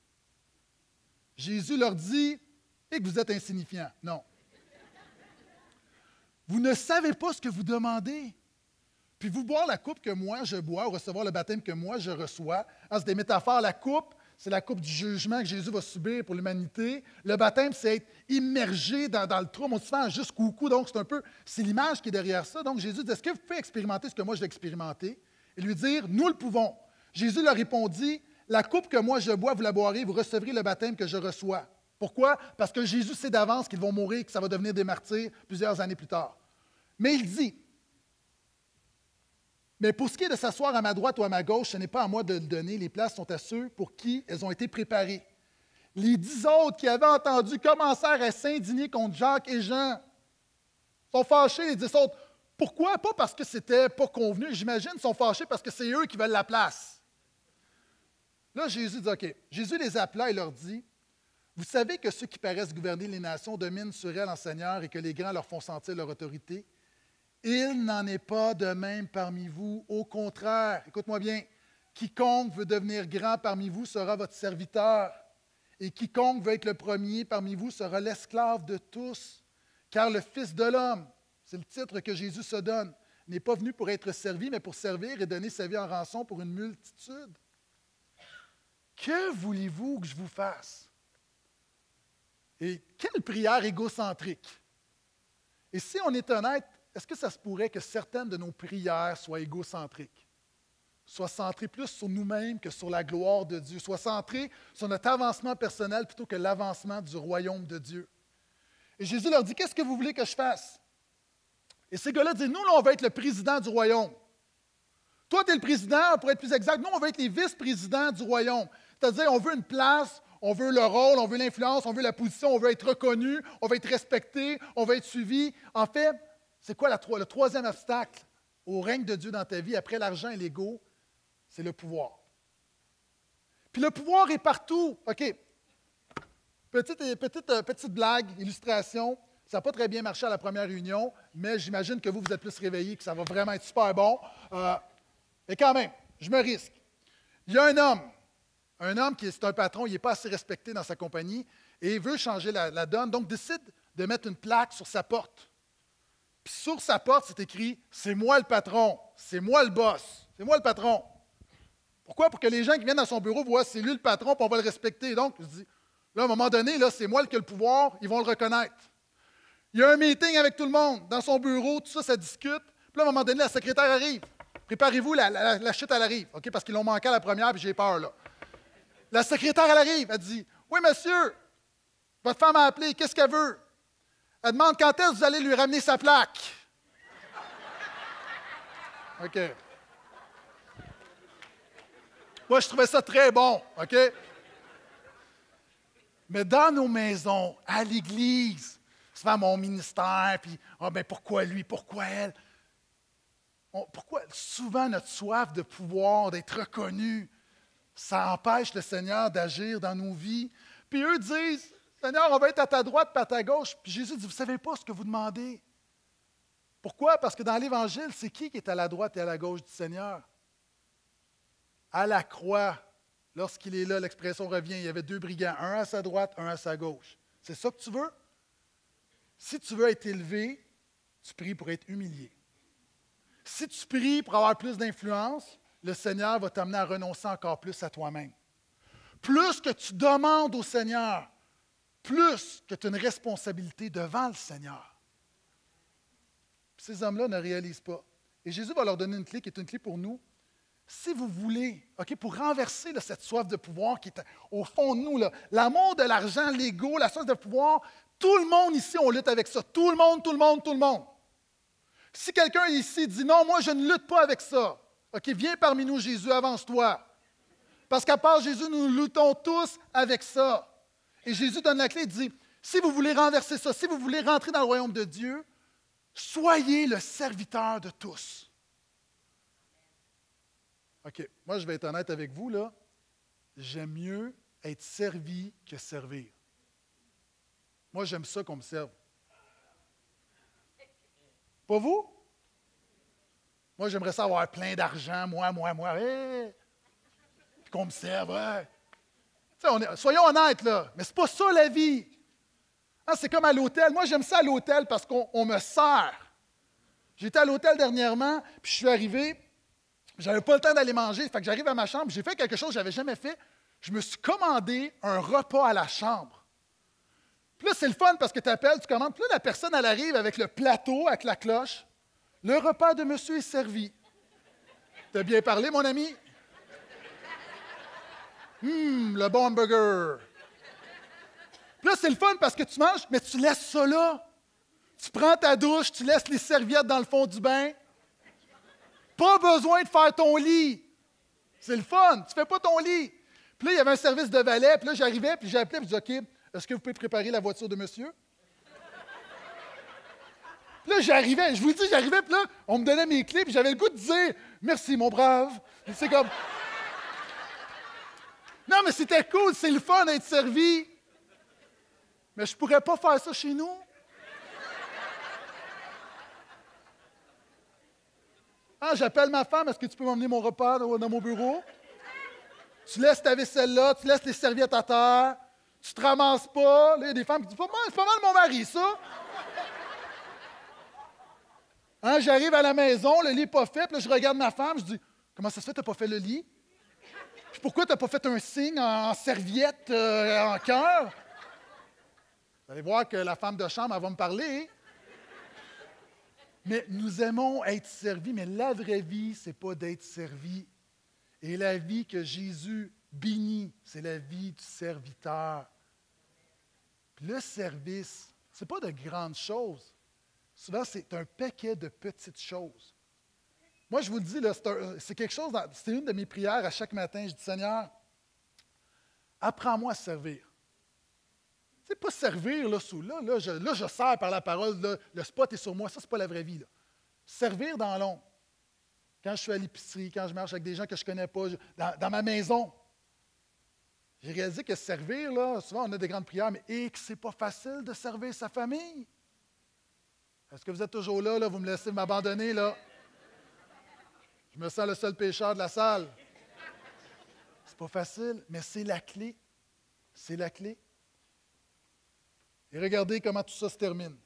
[SPEAKER 1] Jésus leur dit, « Et que vous êtes insignifiants. » Non. Vous ne savez pas ce que vous demandez. Puis vous boire la coupe que moi je bois, ou recevoir le baptême que moi je reçois. Ah, c'est des métaphores. La coupe, c'est la coupe du jugement que Jésus va subir pour l'humanité. Le baptême, c'est être immergé dans, dans le trou. On se fait jusqu'au cou. Donc, c'est un peu, c'est l'image qui est derrière ça. Donc, Jésus dit, est-ce que vous pouvez expérimenter ce que moi je vais expérimenter? Et lui dire, nous le pouvons. Jésus leur répondit, la coupe que moi je bois, vous la boirez, vous recevrez le baptême que je reçois. Pourquoi? Parce que Jésus sait d'avance qu'ils vont mourir, que ça va devenir des martyrs plusieurs années plus tard. Mais il dit, mais pour ce qui est de s'asseoir à ma droite ou à ma gauche, ce n'est pas à moi de le donner. Les places sont à ceux pour qui elles ont été préparées. Les dix autres qui avaient entendu commencèrent à s'indigner contre Jacques et Jean. Ils sont fâchés, les dix autres. Pourquoi? Pas parce que c'était pas convenu, j'imagine, ils sont fâchés parce que c'est eux qui veulent la place. Là, Jésus dit, OK. Jésus les appela et leur dit, vous savez que ceux qui paraissent gouverner les nations dominent sur elles en Seigneur et que les grands leur font sentir leur autorité. Il n'en est pas de même parmi vous. Au contraire, écoute-moi bien, quiconque veut devenir grand parmi vous sera votre serviteur, et quiconque veut être le premier parmi vous sera l'esclave de tous. Car le Fils de l'homme, c'est le titre que Jésus se donne, n'est pas venu pour être servi, mais pour servir et donner sa vie en rançon pour une multitude. Que voulez-vous que je vous fasse? Et quelle prière égocentrique! Et si on est honnête, est-ce que ça se pourrait que certaines de nos prières soient égocentriques, soient centrées plus sur nous-mêmes que sur la gloire de Dieu, soient centrées sur notre avancement personnel plutôt que l'avancement du royaume de Dieu? Et Jésus leur dit, qu'est-ce que vous voulez que je fasse? Et ces gars-là disent, nous, là, on va être le président du royaume. Toi, tu es le président, pour être plus exact, nous, on va être les vice-présidents du royaume. C'est-à-dire, on veut une place, on veut le rôle, on veut l'influence, on veut la position, on veut être reconnu, on veut être respecté, on veut être suivi. En fait, c'est quoi la, le troisième obstacle au règne de Dieu dans ta vie, après l'argent et l'ego? C'est le pouvoir. Puis le pouvoir est partout. OK. Petite, petite, petite blague, illustration. Ça n'a pas très bien marché à la première réunion, mais j'imagine que vous, vous êtes plus réveillés, que ça va vraiment être super bon. Euh, mais quand même, je me risque. Il y a un homme, un homme qui est un patron, il n'est pas assez respecté dans sa compagnie et il veut changer la, la donne, donc décide de mettre une plaque sur sa porte. Puis sur sa porte, c'est écrit « C'est moi le patron, c'est moi le boss, c'est moi le patron ». Pourquoi? Pour que les gens qui viennent dans son bureau voient « C'est lui le patron, puis on va le respecter ». Donc, je dis, là, à un moment donné, là, c'est moi qui ai le pouvoir, ils vont le reconnaître. Il y a un meeting avec tout le monde dans son bureau, tout ça, ça discute. Puis là, à un moment donné, la secrétaire arrive. Préparez-vous, la, la, la chute, elle arrive, OK? Parce qu'ils l'ont manqué à la première, puis j'ai peur, là. La secrétaire, elle arrive, elle dit « Oui, monsieur, votre femme a appelé, qu'est-ce qu'elle veut? » Elle demande quand est-ce que vous allez lui ramener sa plaque. OK. Moi, je trouvais ça très bon, OK? Mais dans nos maisons, à l'Église, souvent mon ministère, puis ah, ben pourquoi lui, pourquoi elle? On, pourquoi souvent notre soif de pouvoir, d'être reconnu, ça empêche le Seigneur d'agir dans nos vies. Puis eux disent, Seigneur, on va être à ta droite et à ta gauche. Puis Jésus dit, vous ne savez pas ce que vous demandez. Pourquoi? Parce que dans l'Évangile, c'est qui qui est à la droite et à la gauche du Seigneur? À la croix, lorsqu'il est là, l'expression revient, il y avait deux brigands, un à sa droite, un à sa gauche. C'est ça que tu veux? Si tu veux être élevé, tu pries pour être humilié. Si tu pries pour avoir plus d'influence, le Seigneur va t'amener à renoncer encore plus à toi-même. Plus que tu demandes au Seigneur, plus que tu as une responsabilité devant le Seigneur. Puis ces hommes-là ne réalisent pas. Et Jésus va leur donner une clé qui est une clé pour nous. si vous voulez, OK, pour renverser là, cette soif de pouvoir qui est au fond de nous, là, l'amour de l'argent, l'ego, la soif de pouvoir, tout le monde ici, on lutte avec ça. Tout le monde, tout le monde, tout le monde. Si quelqu'un ici dit non, moi je ne lutte pas avec ça, OK, viens parmi nous, Jésus, avance-toi. Parce qu'à part Jésus, nous luttons tous avec ça. Et Jésus donne la clé et dit, si vous voulez renverser ça, si vous voulez rentrer dans le royaume de Dieu, soyez le serviteur de tous. OK, moi je vais être honnête avec vous, là. J'aime mieux être servi que servir. Moi, j'aime ça qu'on me serve. Pas vous? Moi, j'aimerais ça avoir plein d'argent, moi, moi, moi, hey! Puis qu'on me serve, ouais. On est, soyons honnêtes, là, mais c'est pas ça la vie. Hein, c'est comme à l'hôtel. Moi, j'aime ça à l'hôtel parce qu'on on me sert. J'étais à l'hôtel dernièrement, puis je suis arrivé, j'avais pas le temps d'aller manger, fait que j'arrive à ma chambre, j'ai fait quelque chose que je n'avais jamais fait. Je me suis commandé un repas à la chambre. Puis là, c'est le fun parce que tu appelles, tu commandes, puis là, la personne, elle arrive avec le plateau, avec la cloche. Le repas de monsieur est servi. T'as bien parlé, mon ami? Hum, le bon hamburger. Puis là, c'est le fun parce que tu manges, mais tu laisses ça là. Tu prends ta douche, tu laisses les serviettes dans le fond du bain. Pas besoin de faire ton lit. C'est le fun, tu ne fais pas ton lit. Puis là, il y avait un service de valet, puis là, j'arrivais, puis j'appelais, puis je disais, OK, est-ce que vous pouvez préparer la voiture de monsieur? Puis là, j'arrivais, je vous dis, j'arrivais, puis là, on me donnait mes clés, puis j'avais le goût de dire, merci, mon brave. C'est comme... Non, mais c'était cool, c'est le fun d'être servi. Mais je ne pourrais pas faire ça chez nous. Ah, j'appelle ma femme, est-ce que tu peux m'emmener mon repas dans, dans mon bureau? Tu laisses ta vaisselle là, tu laisses les serviettes à terre, tu ne te ramasses pas. Là, il y a des femmes qui disent, pas mal, c'est pas mal mon mari, ça. Hein, j'arrive à la maison, le lit n'est pas fait, puis là, je regarde ma femme, je dis, comment ça se fait, tu n'as pas fait le lit? Puis pourquoi tu n'as pas fait un signe en, en serviette, euh, en cœur? Vous allez voir que la femme de chambre, elle va me parler. Mais nous aimons être servis, mais la vraie vie, ce n'est pas d'être servi. Et la vie que Jésus bénit, c'est la vie du serviteur. Puis le service, ce n'est pas de grandes choses. Souvent, c'est un paquet de petites choses. Moi, je vous le dis, là, c'est, un, c'est quelque chose, dans, c'est une de mes prières à chaque matin. Je dis, Seigneur, apprends-moi à servir. C'est pas servir, là, sous là, là, je, là, je sers par la parole, là, le spot est sur moi, ça, c'est pas la vraie vie, là. Servir dans l'ombre. Quand je suis à l'épicerie, quand je marche avec des gens que je ne connais pas, je, dans, dans ma maison. J'ai réalisé que servir, là, souvent, on a des grandes prières, mais et que c'est pas facile de servir sa famille. Est-ce que vous êtes toujours là, là? Vous me laissez m'abandonner, là? Je me sens le seul pécheur de la salle. C'est pas facile, mais c'est la clé. C'est la clé. Et regardez comment tout ça se termine.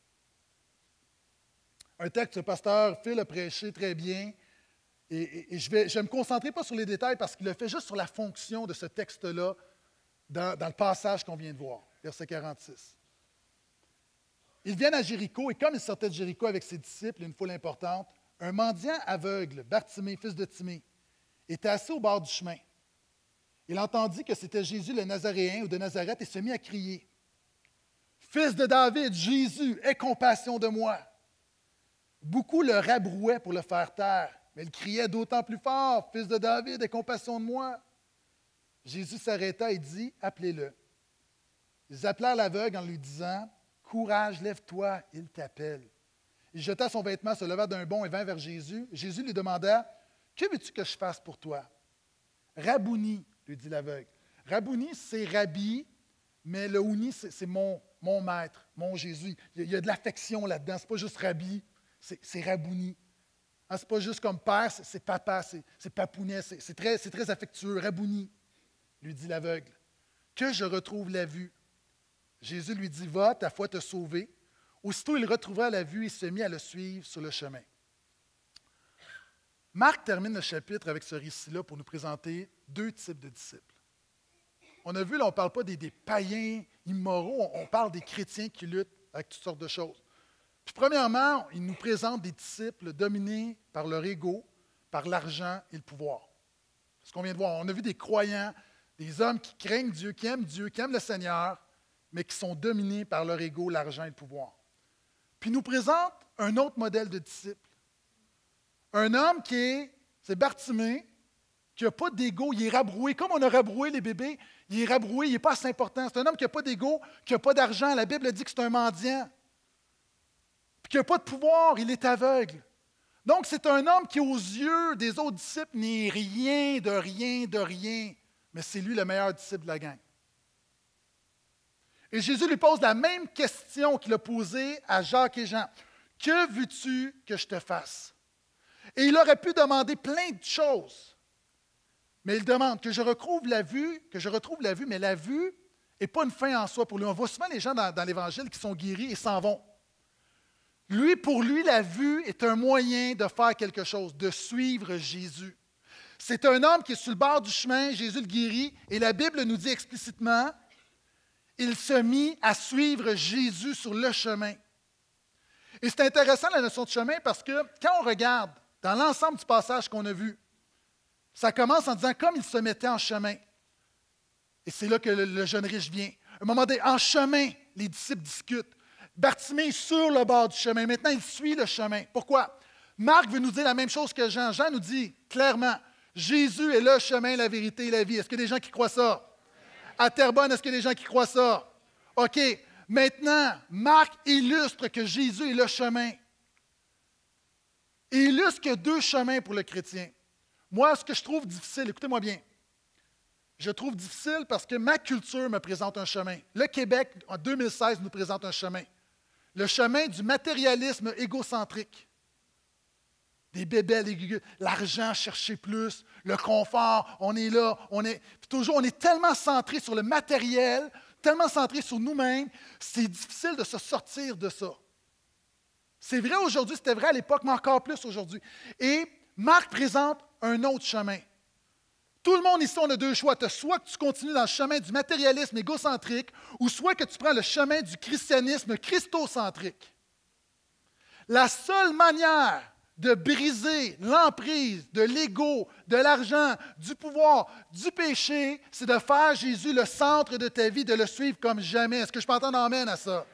[SPEAKER 1] Un texte que le pasteur Phil a prêché très bien. Et, et, et je, vais, je vais me concentrer pas sur les détails parce qu'il le fait juste sur la fonction de ce texte-là dans, dans le passage qu'on vient de voir, verset quarante-six. Ils viennent à Jéricho, et comme ils sortaient de Jéricho avec ses disciples, une foule importante, un mendiant aveugle, Bartimée, fils de Timée, était assis au bord du chemin. Il entendit que c'était Jésus le Nazaréen ou de Nazareth et se mit à crier. « Fils de David, Jésus, aie compassion de moi. » Beaucoup le rabrouaient pour le faire taire, mais il criait d'autant plus fort, « Fils de David, aie compassion de moi. » Jésus s'arrêta et dit, « Appelez-le. » Ils appelèrent l'aveugle en lui disant, « Courage, lève-toi, il t'appelle. » Il jeta son vêtement, se leva d'un bond et vint vers Jésus. Jésus lui demanda, « Que veux-tu que je fasse pour toi? » « Rabouni, lui dit l'aveugle. Rabouni, c'est rabbi, mais le ouni, c'est, c'est mon, mon maître, mon Jésus. Il y a de l'affection là-dedans. Ce n'est pas juste rabbi, c'est, c'est rabouni. Hein, ce n'est pas juste comme père, c'est, c'est papa, c'est, c'est papounet, c'est, c'est, très, c'est très affectueux. Rabouni, lui dit l'aveugle. Que je retrouve la vue. Jésus lui dit, va, ta foi t'a sauvé. Aussitôt, il retrouva la vue et se mit à le suivre sur le chemin. Marc termine le chapitre avec ce récit-là pour nous présenter deux types de disciples. On a vu, là, on ne parle pas des, des païens immoraux, on, on parle des chrétiens qui luttent avec toutes sortes de choses. Puis, premièrement, il nous présente des disciples dominés par leur ego, par l'argent et le pouvoir. C'est ce qu'on vient de voir. On a vu des croyants, des hommes qui craignent Dieu, qui aiment Dieu, qui aiment le Seigneur, mais qui sont dominés par leur ego, l'argent et le pouvoir. Puis il nous présente un autre modèle de disciple. Un homme qui est, c'est Bartimée, qui n'a pas d'ego, il est rabroué. Comme on a rabroué les bébés, il est rabroué, il n'est pas assez important. C'est un homme qui n'a pas d'ego, qui n'a pas d'argent. La Bible dit que c'est un mendiant. Puis qui n'a pas de pouvoir, il est aveugle. Donc, c'est un homme qui, aux yeux des autres disciples, n'est rien de rien de rien. Mais c'est lui le meilleur disciple de la gang. Et Jésus lui pose la même question qu'il a posée à Jacques et Jean. « Que veux-tu que je te fasse? » Et il aurait pu demander plein de choses. Mais il demande que je retrouve la vue, que je retrouve la vue, mais la vue n'est pas une fin en soi pour lui. On voit souvent les gens dans, dans l'Évangile qui sont guéris et s'en vont. Lui, pour lui, la vue est un moyen de faire quelque chose, de suivre Jésus. C'est un homme qui est sur le bord du chemin, Jésus le guérit, et la Bible nous dit explicitement, il se mit à suivre Jésus sur le chemin. Et c'est intéressant la notion de chemin parce que quand on regarde dans l'ensemble du passage qu'on a vu, ça commence en disant comme il se mettait en chemin. Et c'est là que le, le jeune riche vient. À un moment donné, en chemin, les disciples discutent. Bartimée est sur le bord du chemin. Maintenant, il suit le chemin. Pourquoi? Marc veut nous dire la même chose que Jean. Jean nous dit clairement, Jésus est le chemin, la vérité et la vie. Est-ce qu'il y a des gens qui croient ça? À Terrebonne, est-ce qu'il y a des gens qui croient ça? OK. Maintenant, Marc illustre que Jésus est le chemin. Il illustre qu'il y a deux chemins pour le chrétien. Moi, ce que je trouve difficile, écoutez-moi bien, je trouve difficile parce que ma culture me présente un chemin. Le Québec, en deux mille seize, nous présente un chemin. Le chemin du matérialisme égocentrique. Des bébés, l'argent, chercher plus, le confort, on est là, on est, puis toujours, on est tellement centré sur le matériel, tellement centré sur nous-mêmes, c'est difficile de se sortir de ça. C'est vrai aujourd'hui, c'était vrai à l'époque, mais encore plus aujourd'hui. Et Marc présente un autre chemin. Tout le monde ici, on a deux choix. Tu as soit que tu continues dans le chemin du matérialisme égocentrique, ou soit que tu prends le chemin du christianisme christocentrique. La seule manière de briser l'emprise de l'ego, de l'argent, du pouvoir, du péché, c'est de faire Jésus le centre de ta vie, de le suivre comme jamais. Est-ce que je peux entendre amène à ça?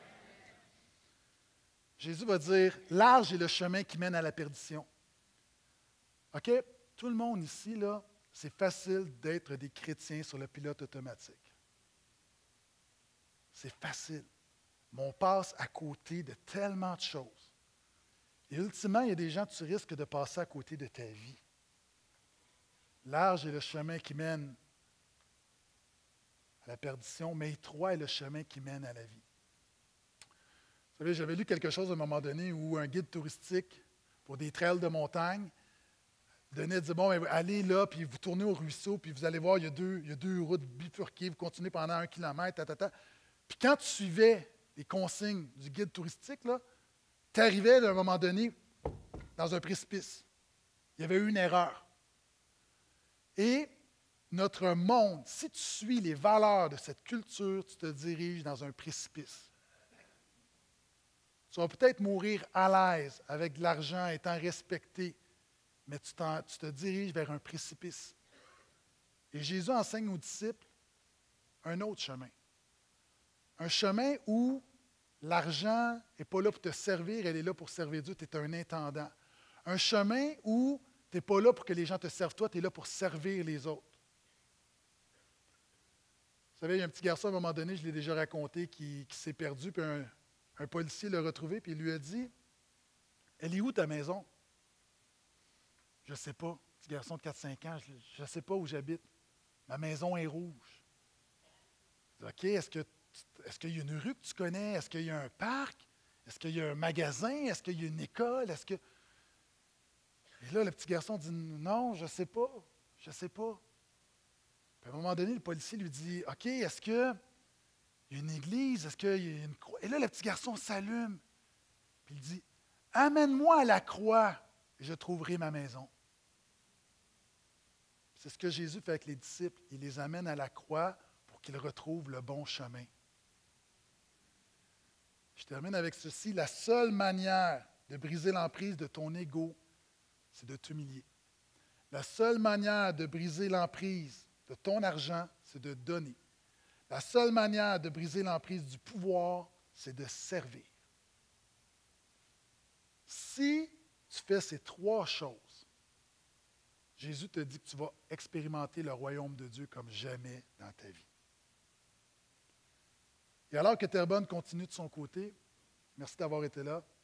[SPEAKER 1] Jésus va dire, large est le chemin qui mène à la perdition. OK? Tout le monde ici, là, c'est facile d'être des chrétiens sur le pilote automatique. C'est facile. Mais on passe à côté de tellement de choses. Et ultimement, il y a des gens, tu risques de passer à côté de ta vie. Large est le chemin qui mène à la perdition, mais étroit est le chemin qui mène à la vie. Vous savez, j'avais lu quelque chose à un moment donné où un guide touristique pour des trails de montagne donnait, disait, bon, allez là, puis vous tournez au ruisseau, puis vous allez voir, il y a deux, il y a deux routes bifurquées, vous continuez pendant un kilomètre, ta, ta, ta. Puis quand tu suivais les consignes du guide touristique, là, tu arrivais à un moment donné dans un précipice. Il y avait eu une erreur. Et notre monde, si tu suis les valeurs de cette culture, tu te diriges dans un précipice. Tu vas peut-être mourir à l'aise avec de l'argent, étant respecté, mais tu, tu te diriges vers un précipice. Et Jésus enseigne aux disciples un autre chemin. Un chemin où l'argent n'est pas là pour te servir, elle est là pour servir Dieu, tu es un intendant. Un chemin où tu n'es pas là pour que les gens te servent toi, tu es là pour servir les autres. Vous savez, il y a un petit garçon à un moment donné, je l'ai déjà raconté, qui, qui s'est perdu, puis un, un policier l'a retrouvé, puis il lui a dit, « Elle est où ta maison? » « Je ne sais pas. » Petit garçon de quatre cinq ans, je ne sais pas où j'habite. Ma maison est rouge. Il dit, OK, est-ce que Est-ce qu'il y a une rue que tu connais? Est-ce qu'il y a un parc? Est-ce qu'il y a un magasin? Est-ce qu'il y a une école? Est-ce que... Et là, le petit garçon dit, non, je ne sais pas. Je ne sais pas. Puis à un moment donné, le policier lui dit, OK, est-ce qu'il y a une église? Est-ce qu'il y a une croix? Et là, le petit garçon s'allume. Puis il dit, amène-moi à la croix et je trouverai ma maison. C'est ce que Jésus fait avec les disciples. Il les amène à la croix pour qu'ils retrouvent le bon chemin. Je termine avec ceci. La seule manière de briser l'emprise de ton ego, c'est de t'humilier. La seule manière de briser l'emprise de ton argent, c'est de donner. La seule manière de briser l'emprise du pouvoir, c'est de servir. Si tu fais ces trois choses, Jésus te dit que tu vas expérimenter le royaume de Dieu comme jamais dans ta vie. Et alors que Terrebonne continue de son côté, merci d'avoir été là.